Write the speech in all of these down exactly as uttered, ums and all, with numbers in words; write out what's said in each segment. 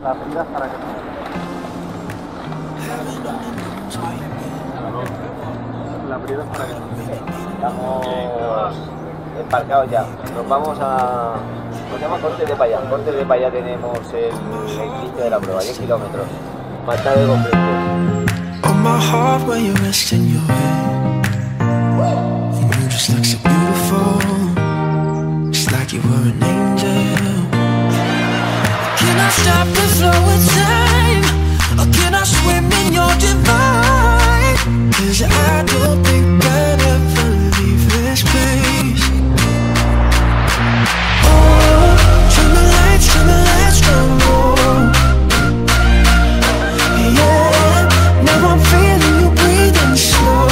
La pedida para que la pedida para que Estamos embarcados ya. Nos vamos a... ¿Cómo se llama? Cortes de Paya. Cortes de Paya tenemos el, el inicio de la prueba, diez kilómetros. Falta de Confrentes. On my heart when you're resting your head, and you just look so beautiful, just like you were an angel. Can I stop the flow of time, or can I swim in your divine? 'Cause I don't think I'd ever leave this place. Oh, turn the lights, turn the lights down low. Yeah, now I'm feeling you breathing slow.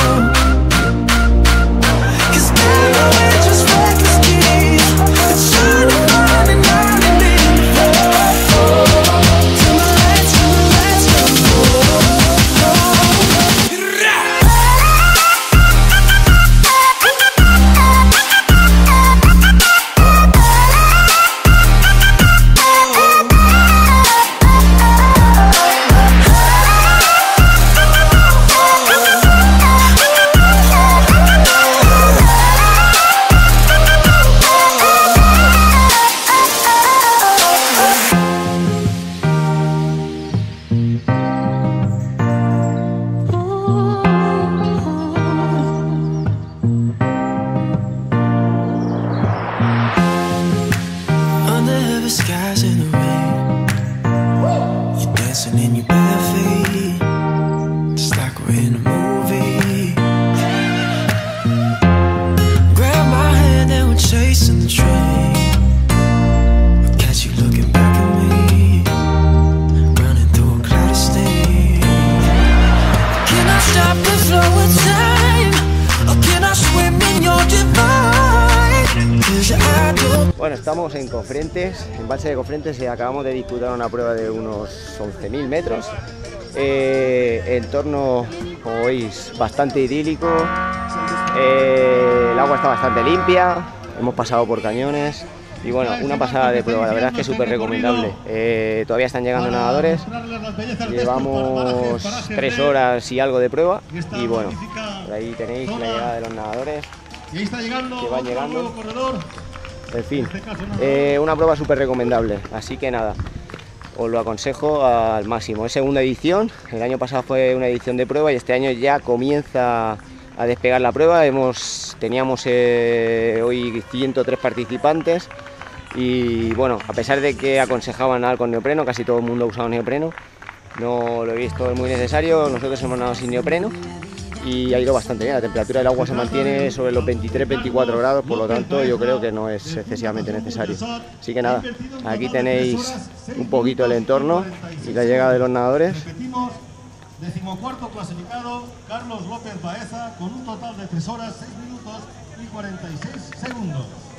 'Cause I know we're just reckless kids. It's turning on and on and in. Turn the lights, turn the lights down low. Skies in the rain, you're dancing in your bare feet, just like we're in a movie. Grab my hand and we're chasing the train. I catch you looking back at me, running through a cloud of steam. Can I stop the flow of time, or can I swim in your divine? 'Cause I don't. Bueno, estamos en Confrentes, en Balsa de Confrentes, y acabamos de disputar una prueba de unos once mil metros. Eh, el entorno, como veis, bastante idílico, eh, el agua está bastante limpia, hemos pasado por cañones y bueno, una pasada de prueba, la verdad es que es súper recomendable. Eh, todavía están llegando nadadores, llevamos tres horas y algo de prueba y bueno, por ahí tenéis la llegada de los nadadores que van llegando. En fin, eh, una prueba súper recomendable, así que nada, os lo aconsejo al máximo. Es segunda edición, el año pasado fue una edición de prueba y este año ya comienza a despegar la prueba. Hemos, teníamos eh, hoy ciento tres participantes y bueno, a pesar de que aconsejaban nadar con neopreno, casi todo el mundo ha usado neopreno, no lo he visto muy necesario, nosotros hemos nadado sin neopreno. Y ha ido bastante bien, la temperatura del agua se mantiene sobre los veintitrés veinticuatro grados, por lo tanto yo creo que no es excesivamente necesario. Así que nada, aquí tenéis un poquito el entorno y la llegada de los nadadores. Decimocuarto clasificado, Carlos López Baeza, con un total de tres horas, seis minutos y cuarenta y seis segundos.